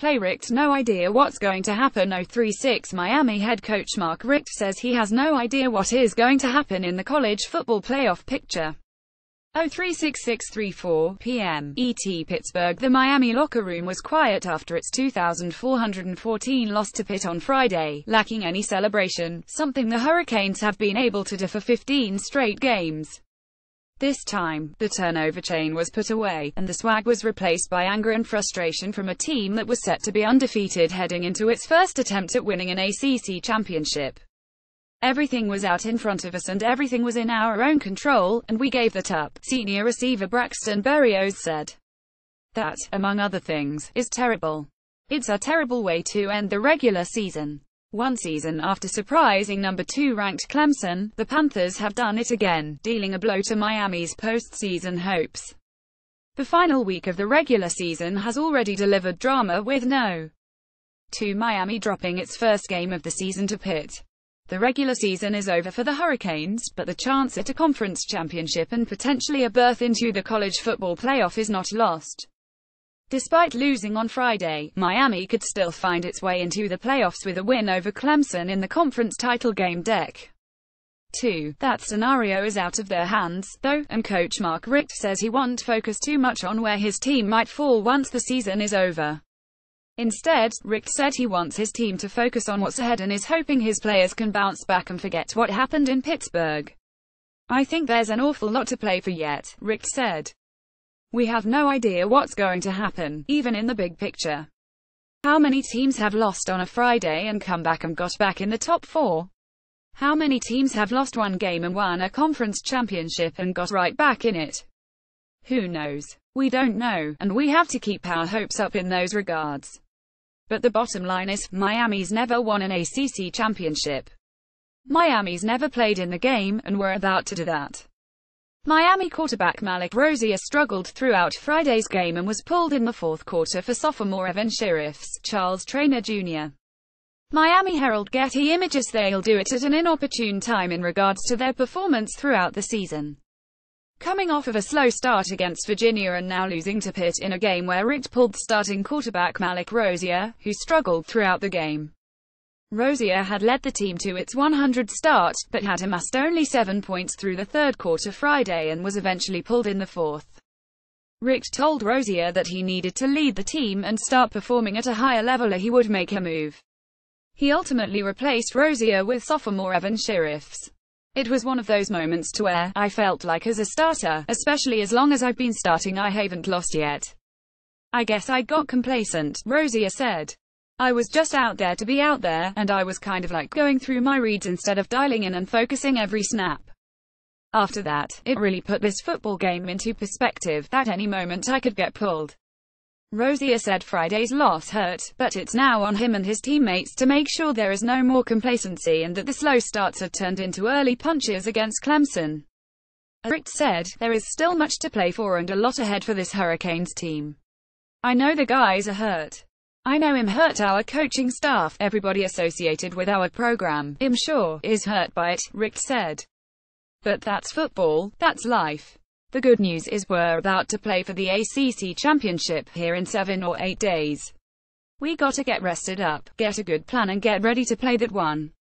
play. Richt no idea what's going to happen. 036 Miami head coach Mark Richt says he has no idea what is going to happen in the college football playoff picture. 036634 p.m. ET Pittsburgh. The Miami locker room was quiet after its 2,414 loss to Pitt on Friday, lacking any celebration, something the Hurricanes have been able to do for 15 straight games. This time, the turnover chain was put away, and the swag was replaced by anger and frustration from a team that was set to be undefeated heading into its first attempt at winning an ACC championship. Everything was out in front of us and everything was in our own control, and we gave that up, senior receiver Braxton Berrios said. That, among other things, is terrible. It's a terrible way to end the regular season. One season after surprising number 2 ranked Clemson, the Panthers have done it again, dealing a blow to Miami's postseason hopes. The final week of the regular season has already delivered drama with No. 2 Miami dropping its first game of the season to Pitt. The regular season is over for the Hurricanes, but the chance at a conference championship and potentially a berth into the college football playoff is not lost. Despite losing on Friday, Miami could still find its way into the playoffs with a win over Clemson in the conference title game. Deck 2. That scenario is out of their hands, though, and coach Mark Richt says he won't focus too much on where his team might fall once the season is over. Instead, Richt said he wants his team to focus on what's ahead and is hoping his players can bounce back and forget what happened in Pittsburgh. I think there's an awful lot to play for yet, Richt said. We have no idea what's going to happen, even in the big picture. How many teams have lost on a Friday and come back and got back in the top 4? How many teams have lost one game and won a conference championship and got right back in it? Who knows? We don't know, and we have to keep our hopes up in those regards. But the bottom line is, Miami's never won an ACC championship. Miami's never played in the game, and we're about to do that. Miami quarterback Malik Rosier struggled throughout Friday's game and was pulled in the fourth quarter for sophomore Evan Sheriff's Charles Traynor Jr. Miami Herald Getty Images. They'll do it at an inopportune time in regards to their performance throughout the season. Coming off of a slow start against Virginia and now losing to Pitt in a game where Richt pulled starting quarterback Malik Rosier, who struggled throughout the game. Rosier had led the team to its 100 start, but had amassed only 7 points through the third quarter Friday and was eventually pulled in the fourth. Richt told Rosier that he needed to lead the team and start performing at a higher level or he would make a move. He ultimately replaced Rosier with sophomore Evan Sheriffs. It was one of those moments to where I felt like as a starter, especially as long as I've been starting, I haven't lost yet. I guess I got complacent, Rosier said. I was just out there to be out there, and I was kind of like going through my reads instead of dialing in and focusing every snap. After that, it really put this football game into perspective, that any moment I could get pulled. Rosier said Friday's loss hurt, but it's now on him and his teammates to make sure there is no more complacency and that the slow starts have turned into early punches against Clemson. Richt said, there is still much to play for and a lot ahead for this Hurricanes team. I know the guys are hurt. I know him hurt, our coaching staff, everybody associated with our program, I'm sure, is hurt by it, Richt said. But that's football, that's life. The good news is we're about to play for the ACC championship here in 7 or 8 days. We gotta get rested up, get a good plan and get ready to play that one.